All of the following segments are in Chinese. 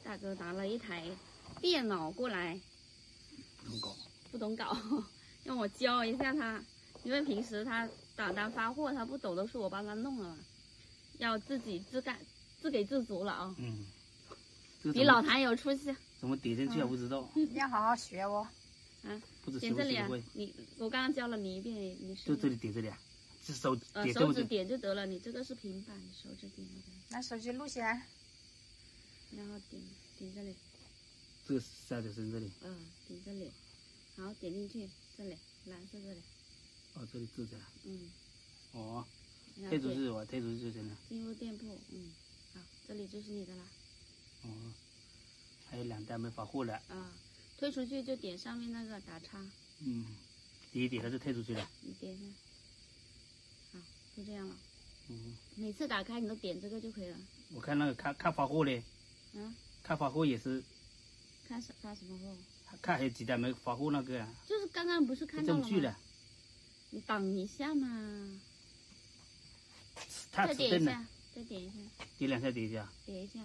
大哥拿了一台电脑过来，不懂搞，让我教一下他，因为平时他打单发货，他不懂，都是我帮他弄了嘛，要自己自给自足了啊。 嗯， 比老谭有出息。 怎么叠进去还不知道？ 你要好好学哦。 啊， 不知点这里啊会。 我刚刚教了你一遍，你是就这里点这里啊，是手点手指点就得了。你这个是平板，手指点就得了。 拿手机录起来。 然后点这里。 这个下就是这里。 点这里，好，点进去这里，蓝色这里。 哦，这里字在。哦，退出去，我退出去就行了。 进入店铺，好，这里就是你的啦。 哦，还有2单没发货了。 退出去就点上面那个打叉。 点一点它就退出去了。 你点一下。好，就这样了。每次打开你都点这个就可以了。 我看那个看发货嘞。看发货也是。 看发什么货？ 看还有几单没发货那个啊。 就是刚刚不是看到了吗？ 证据了。 你等一下嘛。 再点一下，再点一下。 点2下点一下。 点一下。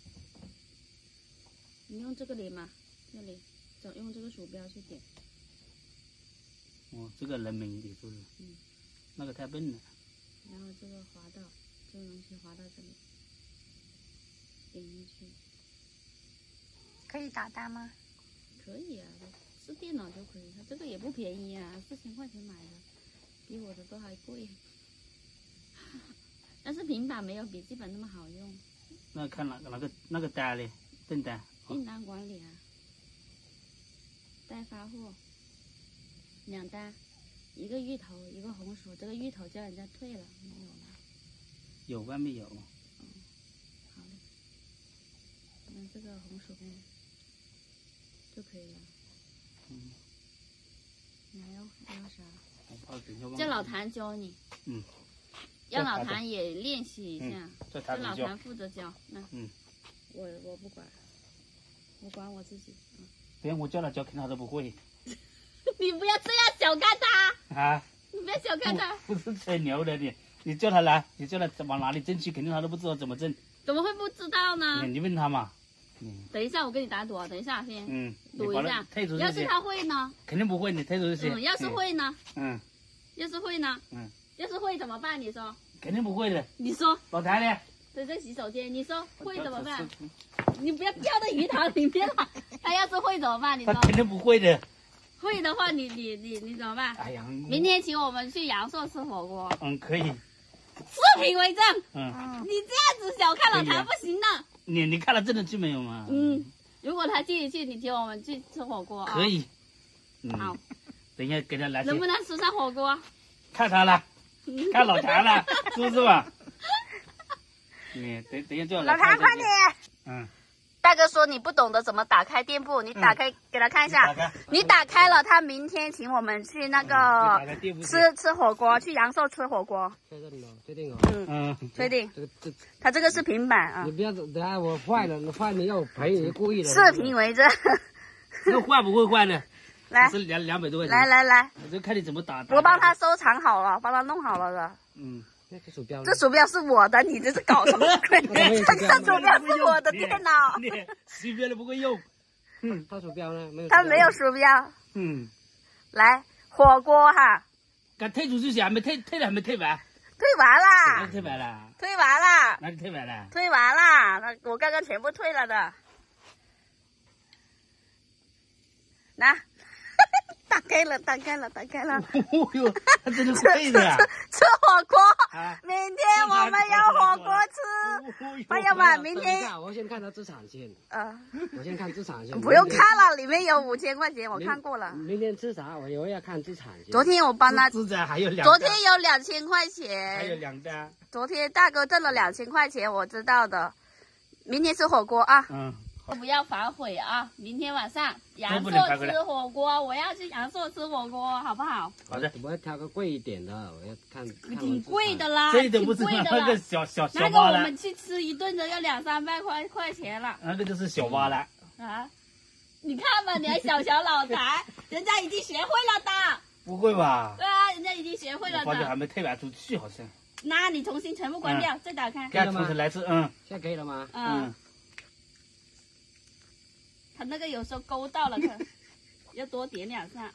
你用这个点嘛，这里，用这个鼠标去点。 哦，这个人名点出来。那个太笨了。 然后这个滑到，这个东西滑到这里，点进去。 可以打单吗？ 可以啊，是电脑就可以。它这个也不便宜啊，4000块钱买的，比我的都还贵。但是平板没有笔记本那么好用。 那看那个单嘞，订单。 订单管理啊，待发货，2单，一个芋头，一个红薯。这个芋头叫人家退了，没有了。 有外面有。 好嘞，那这个红薯呗，就可以了。你还要啥？叫老谭教你。让老谭也练习一下。叫老谭负责教。那。我不管。我管我自己。 别人我叫他教，肯定他都不会。 你不要这样小看他啊！ 你不要小看他。 不是吹牛的你叫他来，你叫他往哪里挣去，肯定他都不知道怎么挣。 怎么会不知道呢？ 你问他嘛。 等一下，我给你打赌啊！等一下先。赌一下。 退出去。 要是他会呢？ 肯定不会，你退出去。 要是会呢？要是会呢？ 要是会怎么办？你说。 肯定不会的。 你说。 老谭呢？ 在洗手间。你说会怎么办？你不要掉到鱼塘里面了。他要是会怎么办？你说。 他肯定不会的。 会的话，你怎么办？ 哎呀， 明天请我们去阳朔吃火锅。 可以。 视频为证。你这样子小看老谭不行的。 你看了真的去没有吗？ 如果他进去，你请我们去吃火锅。 可以。 好。 等一下给他来。 能不能吃上火锅？ 看他了，看老谭了，是不是吧？等一下叫老谭快点。 大哥说你不懂得怎么打开店铺，你打开给他看一下。你打开了，他明天请我们去那个吃火锅，去阳朔吃火锅。 确定哦。确定。他这个是平板啊。 你不要等下我坏了，你要赔，你故意的。 视频为证。 这坏不会坏的。 来。 是200多块钱。 来。 我就看你怎么打。 我帮他收藏好了，帮他弄好了的。 这鼠标。 这鼠标是我的，你这是搞什么鬼？这个鼠标是我的电脑。 鼠标都不会用。 他鼠标呢？没有。 他没有鼠标。来，火锅哈。 刚退出去还没退了，还没退完。 退完啦。 退完了。 退完啦。 哪里退完了？ 退完啦，我刚刚全部退了的。拿。打开了。 哦呦，他真的会的。 吃火锅，明天我们有火锅吃。朋友们，明天我先看他资产先。我先看资产先。 不用看了，里面有5000块钱，我看过了。 明天吃啥？我要看资产先。 昨天我帮他。 资产还有2。 昨天有2000块钱。 还有2单。 昨天大哥挣了2000块钱，我知道的。明天吃火锅啊。不要反悔啊！明天晚上阳朔吃火锅，我要去阳朔吃火锅，好不好？ 好的。 我要挑个贵一点的，我要看。 挺贵的啦， 这都不是那个小那个我们去吃一顿都要200-300块钱了。 那个就是小蛙了。 你看吧，你还小老谭，人家已经学会了的。 不会吧？ 对啊，人家已经学会了的。 我发觉还没退完出去，好像。 那你重新全部关掉，再打开。 再重新来一次。 现在可以了吗？ 那个有时候勾到了，可要多点2下。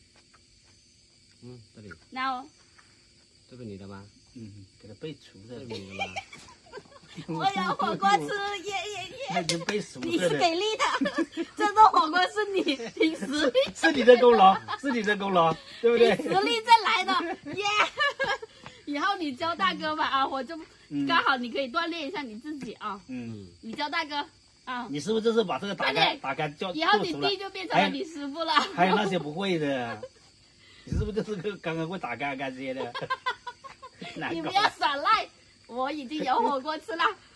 这里。 然后， 这个你的吗？ 给它背熟的。 这是你的吗？ 我有火锅吃，耶耶耶！ 那已经背熟了。 你是给力的，这顿火锅是你凭实力， 是你的功劳，是你的功劳，对不对？ 凭实力再来的，耶！以后你教大哥吧啊，我就刚好你可以锻炼一下你自己啊。你教大哥啊。 你是不是就是把这个打开就？ 以后你弟就变成了你师傅了。 还有那些不会的，你是不是就是个刚刚会打开这些的？ 你不要耍赖，我已经有火锅吃了。